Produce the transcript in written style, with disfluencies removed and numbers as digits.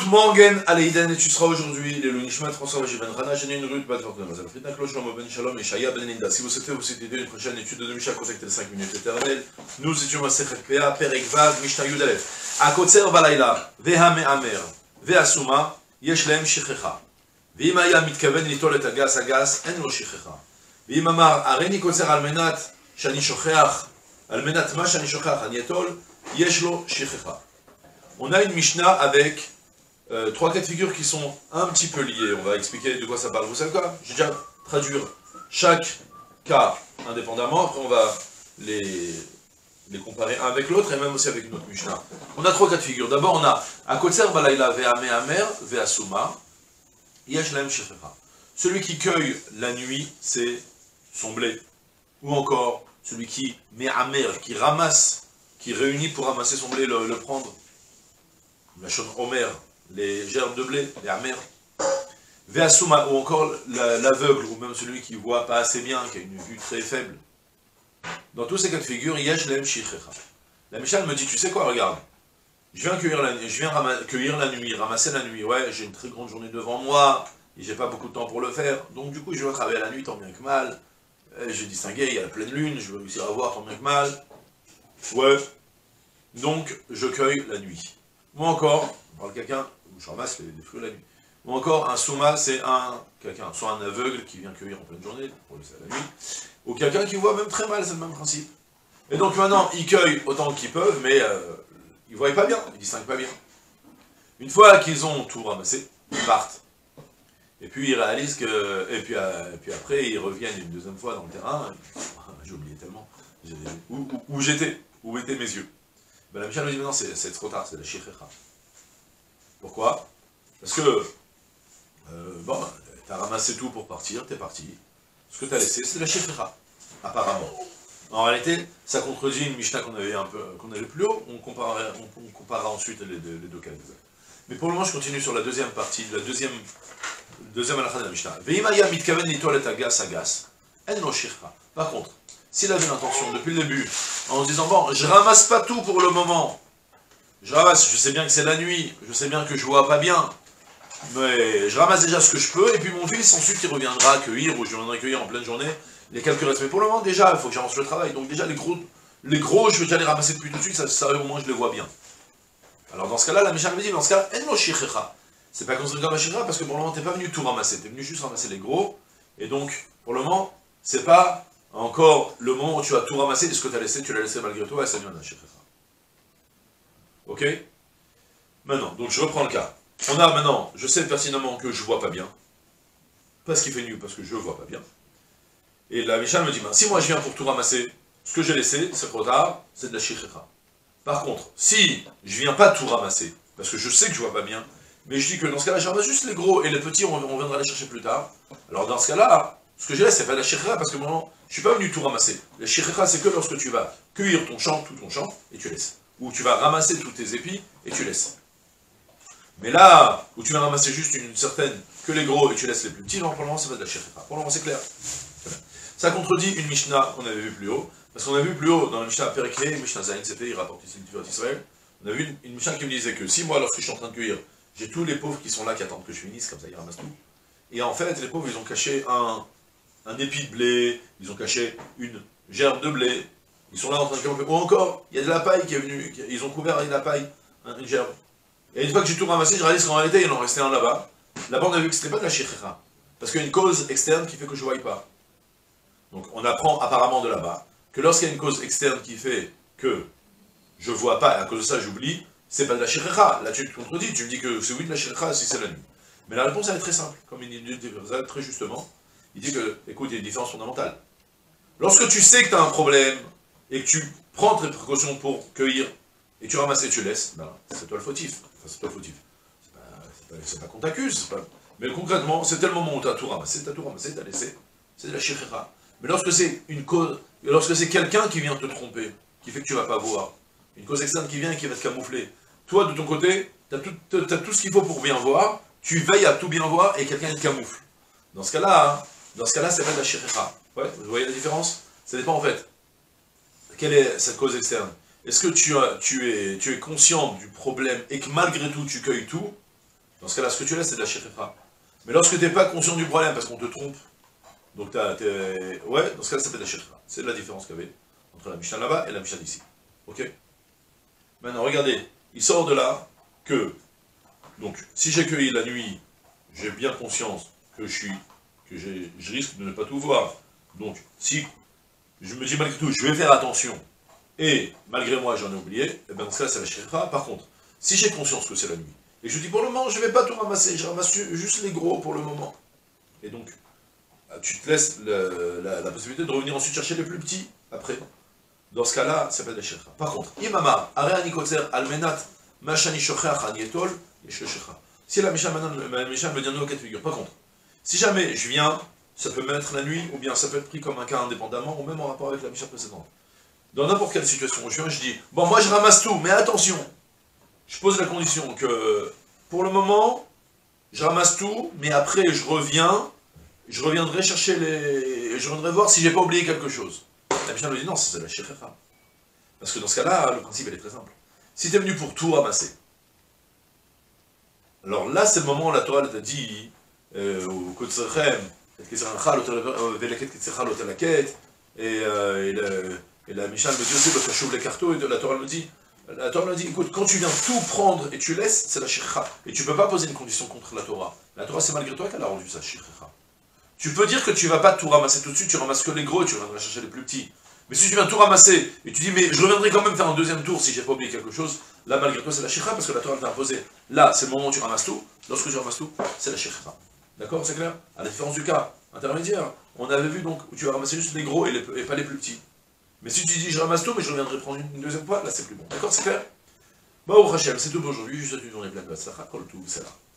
Morgen Aleiden, et tu seras aujourd'hui, les Lunishmat, François Jivan Rana, Janine Ruth, Bad Fortuna, Mazal Fritna, Klosh, Shlomo Ben Shalom, et Shaya Ben Linda. Si vous souhaitez vous aider une prochaine étude de Mishnah, contactez les 5 minutes éternelles. Nous étions à Sechet Pea, Perek Vav, Mishnah Yudalef. A Kotser Balayla, Veha Me'amer, Veha Suma, Yesh Lehem Shichecha. Ve'im Haya Mitkaven Litol et Agas Agas, En Lo Shichecha. Ve'im Amar, Areni Kotser Almenat, Shani Shocheach, Almenat Ma Shani Shocheach, Anietol, Yesh Lo Shichecha. On a une Mishnah avec 3 cas de figure qui sont un petit peu liés. On va expliquer de quoi ça parle. Vous savez quoi? J'ai déjà traduire chaque cas indépendamment. Après, on va les comparer un avec l'autre et même aussi avec une autre Mishnah. On a 3 cas de figure. D'abord, on a Akotser Balayla Veha Me'amer Veha Suma Yesh Lehem Shichecha. Celui qui cueille la nuit, c'est son blé. Ou encore, celui qui Me'amer, qui ramasse, qui réunit pour ramasser son blé, le prendre. La chaude Omer, les gerbes de blé, les amers. Veasuma, ou encore l'aveugle, ou même celui qui voit pas assez bien, qui a une vue très faible. Dans tous ces cas de figure, Yesh Lehem Shichecha. La Mishnah me dit, tu sais quoi, regarde, je viens cueillir la nuit, ramasser la nuit, ouais, j'ai une très grande journée devant moi, et j'ai pas beaucoup de temps pour le faire, donc du coup je vais travailler la nuit tant bien que mal, j'ai distingué, il y a la pleine lune, je vais réussir à voir tant bien que mal, ouais, donc je cueille la nuit. Ou encore, on parle de quelqu'un, je ramasse des fruits la nuit. Ou encore, un souma, c'est quelqu'un, soit un aveugle qui vient cueillir en pleine journée, pour le la nuit, ou quelqu'un qui voit même très mal, c'est le même principe. Et donc maintenant, ils cueillent autant qu'ils peuvent, mais ils ne voient pas bien, ils ne distinguent pas bien. Une fois qu'ils ont tout ramassé, ils partent. Et puis ils réalisent que... Et puis après, ils reviennent une deuxième fois dans le terrain, j'ai oublié tellement, où j'étais, où étaient mes yeux. Ben, la Mishnah nous dit maintenant c'est trop tard, c'est la shichecha. Pourquoi? Parce que, bon, tu as ramassé tout pour partir, tu es parti. Ce que tu as laissé, c'est la shichecha, apparemment. En réalité, ça contredit une Mishnah qu'on avait plus haut, on comparera ensuite les deux cas exacts. Mais pour le moment, je continue sur la deuxième partie, la deuxième halakha de la Mishnah. Ve'imaya mitkaven litolet agas agas, en lo shichecha. Par contre, s'il avait l'intention, depuis le début, en se disant, bon, je ramasse pas tout pour le moment, je ramasse, je sais bien que c'est la nuit, je sais bien que je vois pas bien, mais je ramasse déjà ce que je peux, et puis mon fils, ensuite, il reviendra cueillir, ou je viendrai cueillir en pleine journée, les quelques restes. Mais pour le moment, déjà, il faut que j'avance le travail, donc déjà, les gros, je vais déjà les ramasser depuis tout de suite, ça au moins, je les vois bien. Alors, dans ce cas-là, la Mishnah me dit, dans ce cas, en lo shichecha. C'est pas considéré comme la shichecha, parce que pour le moment, t'es pas venu tout ramasser, t'es venu juste ramasser les gros, et donc, pour le moment, c'est pas encore le moment où tu as tout ramassé, et ce que tu as laissé, tu l'as laissé malgré toi, et ça vient d'un shichecha. Ok? Maintenant, donc je reprends le cas. On a maintenant, je sais pertinemment que je vois pas bien, parce qu'il fait nuit, parce que je vois pas bien. Et la Mishnah me dit, ben, si moi je viens pour tout ramasser, ce que j'ai laissé, c'est trop tard, c'est de la shichecha. Par contre, si je viens pas tout ramasser, parce que je sais que je vois pas bien, mais je dis que dans ce cas-là, je ramasse juste les gros, et les petits, on viendra les chercher plus tard. Alors dans ce cas-là, ce que j'ai là, c'est pas de la shichecha, parce que moi, je suis pas venu tout ramasser. La shichecha, c'est que lorsque tu vas cueillir ton champ, tout ton champ, et tu laisses. Ou tu vas ramasser tous tes épis, et tu laisses. Mais là, où tu vas ramasser juste une certaine, que les gros, et tu laisses les plus petits, non, pour le moment, c'est pas de la shichecha. Pour le moment, c'est clair. Ça contredit une Mishnah qu'on avait vu plus haut, parce qu'on a vu plus haut, dans la Mishnah Perikhe, Mishnah Zayin, c'était, il rapporte ici le Tiferet Israël, on a vu une Mishnah qui me disait que si moi, lorsque je suis en train de cueillir, j'ai tous les pauvres qui sont là, qui attendent que je finisse, comme ça, ils ramassent tout. Et en fait, les pauvres, ils ont caché un épi de blé, ils ont caché une gerbe de blé, ils sont là en train de cueillir, ou encore, il y a de la paille qui est venue, ils ont couvert avec de la paille, une gerbe. Et une fois que j'ai tout ramassé, je réalise qu'en réalité, il en restait un là-bas. Là-bas, on a vu que c'était pas de la shichecha, parce qu'il y a une cause externe qui fait que je ne voie pas. Donc on apprend apparemment de là-bas que lorsqu'il y a une cause externe qui fait que je ne vois pas, et à cause de ça j'oublie, c'est pas de la shichecha. Là tu te contredis, tu me dis que c'est oui de la shichecha si c'est la nuit. Mais la réponse elle est très simple, comme il dit très justement. Il dit que, écoute, il y a une différence fondamentale. Lorsque tu sais que tu as un problème, et que tu prends tes précautions pour cueillir, et tu ramasses et tu laisses, ben, c'est toi le fautif. Enfin, c'est toi le fautif. C'est pas qu'on t'accuse, mais concrètement, c'est tel moment où tu as tout ramassé, tu as laissé, c'est de la shichecha. Mais lorsque c'est une cause, lorsque c'est quelqu'un qui vient te tromper, qui fait que tu vas pas voir, une cause externe qui vient et qui va te camoufler, toi de ton côté, tu as tout ce qu'il faut pour bien voir, tu veilles à tout bien voir et quelqu'un te camoufle. Dans ce cas-là, c'est pas de la shichecha. Ouais, vous voyez la différence? Ça dépend en fait. Quelle est cette cause externe? Est-ce que tu es conscient du problème et que malgré tout tu cueilles tout? Dans ce cas-là, ce que tu laisses, c'est de la shekhecha. Mais lorsque tu n'es pas conscient du problème, parce qu'on te trompe, donc ouais, dans ce cas-là, ça fait de la shekhecha. C'est la différence qu'il y avait entre la Mishnah là-bas et la Mishnah d'ici. Ok? Maintenant, regardez, il sort de là que, donc, si j'ai cueilli la nuit, j'ai bien conscience que je risque de ne pas tout voir. Donc, si je me dis malgré tout, je vais faire attention, et malgré moi j'en ai oublié, et bien dans ce cas c'est la shekhecha. Par contre, si j'ai conscience que c'est la nuit, et je dis pour le moment je ne vais pas tout ramasser, je ramasse juste les gros pour le moment, et donc tu te laisses la possibilité de revenir ensuite chercher les plus petits après. Dans ce cas-là, ça s'appelle la shekhecha. Par contre, imamar, are anikotzer almenat machani shocheach anietol yesh shekhecha. Si la Mishnah me dit un autre cas de figure. Par contre, si jamais je viens, ça peut mettre la nuit, ou bien ça peut être pris comme un cas indépendamment, ou même en rapport avec la Mishnah précédente. Dans n'importe quelle situation où je viens, je dis, bon, moi je ramasse tout, mais attention, je pose la condition que, pour le moment, je ramasse tout, mais après je reviendrai chercher je reviendrai voir si j'ai pas oublié quelque chose. La Mishnah me dit, non, c'est la shekhecha. Parce que dans ce cas-là, le principe, il est très simple. Si tu es venu pour tout ramasser, alors là, c'est le moment où la Torah t'a dit, au Kotzechem, et la Mishnah me dit aussi, parce que je les cartons, et la Torah me dit, écoute, quand tu viens tout prendre et tu laisses, c'est la shekhecha. Et tu ne peux pas poser une condition contre la Torah. La Torah, c'est malgré toi qu'elle a rendu ça, shekhecha. Tu peux dire que tu ne vas pas tout ramasser tout de suite, tu ramasses que les gros et tu reviendras chercher les plus petits. Mais si tu viens tout ramasser, et tu dis, mais je reviendrai quand même faire un deuxième tour si j'ai pas oublié quelque chose, là, malgré toi, c'est la shekhecha, parce que la Torah t'a imposé. Là, c'est le moment où tu ramasses tout. Lorsque tu ramasses tout, c'est la shekhecha. D'accord, c'est clair? À la différence du cas intermédiaire, on avait vu donc où tu vas ramasser juste les gros et pas les plus petits. Mais si tu dis je ramasse tout, mais je reviendrai prendre une deuxième fois, là c'est plus bon. D'accord, c'est clair? Bah, au Hachem, c'est tout pour aujourd'hui. Je vous souhaite une journée pleine de Hatzlacha, Kol Tov, Salah.